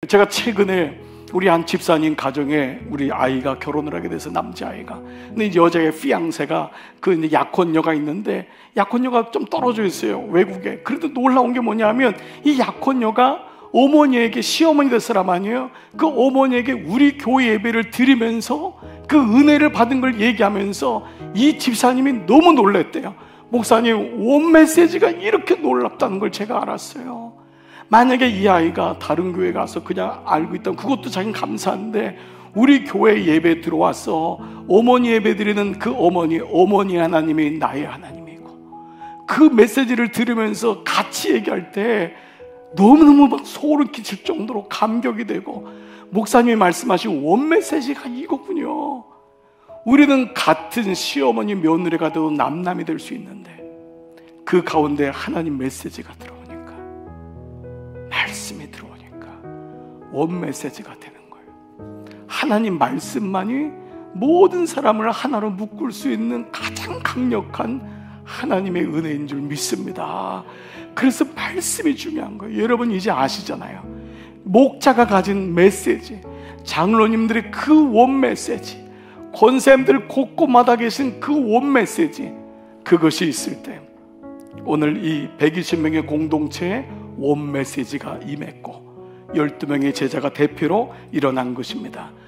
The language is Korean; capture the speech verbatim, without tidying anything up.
제가 최근에 우리 한 집사님 가정에 우리 아이가 결혼을 하게 돼서 남자아이가, 근데 이제 여자의 피앙세가 그 이제 약혼녀가 있는데 약혼녀가 좀 떨어져 있어요, 외국에. 그래도 놀라운 게 뭐냐면 이 약혼녀가 어머니에게, 시어머니 될 사람 아니에요, 그 어머니에게 우리 교회 예배를 드리면서 그 은혜를 받은 걸 얘기하면서 이 집사님이 너무 놀랬대요. 목사님, 원 메시지가 이렇게 놀랍다는 걸 제가 알았어요. 만약에 이 아이가 다른 교회 가서 그냥 알고 있다면 그것도 자기는 감사한데, 우리 교회 예배 들어와서 어머니 예배 드리는 그 어머니, 어머니 하나님이 나의 하나님이고, 그 메시지를 들으면서 같이 얘기할 때 너무너무 막 소름 끼칠 정도로 감격이 되고, 목사님이 말씀하신 원 메시지가 이거군요. 우리는 같은 시어머니 며느리가 되어도 남남이 될 수 있는데 그 가운데 하나님 메시지가 들어오니까, 말씀이 들어오니까 원 메시지가 되는 거예요. 하나님 말씀만이 모든 사람을 하나로 묶을 수 있는 가장 강력한 하나님의 은혜인 줄 믿습니다. 그래서 말씀이 중요한 거예요. 여러분 이제 아시잖아요. 목자가 가진 메시지, 장로님들의 그 원 메시지, 권사님들 곳곳마다 계신 그 원 메시지, 그것이 있을 때 오늘 이 백이십 명의 공동체에 원 메시지가 임했고 열두 명의 제자가 대표로 일어난 것입니다.